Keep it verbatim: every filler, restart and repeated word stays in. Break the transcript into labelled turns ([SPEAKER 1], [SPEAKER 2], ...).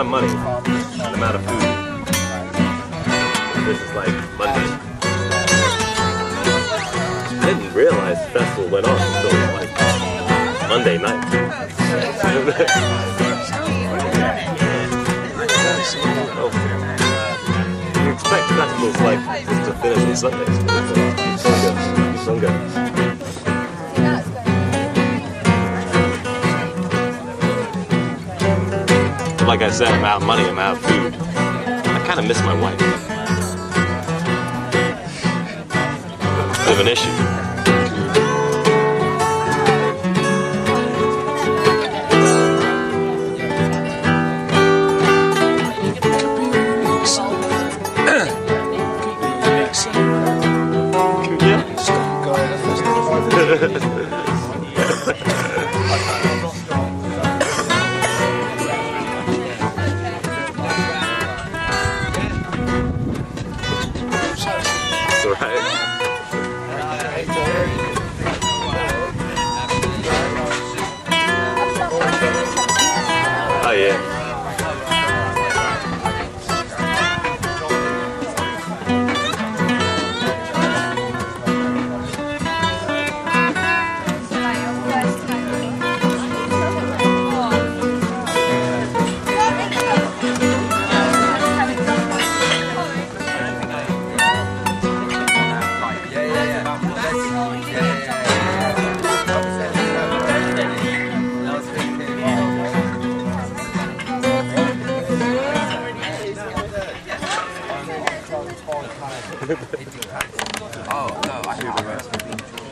[SPEAKER 1] of money, the amount of food. This is like Monday. I didn't realize the festival went on until like Monday night. Oh. You expect festivals like just to finish on Sundays, but it's Sunday. Sunday. Like I said, I'm out of money, I'm out of food. I kind of miss my wife. Bit of an issue. Oh yeah.
[SPEAKER 2] Oh, no, I hear the rest.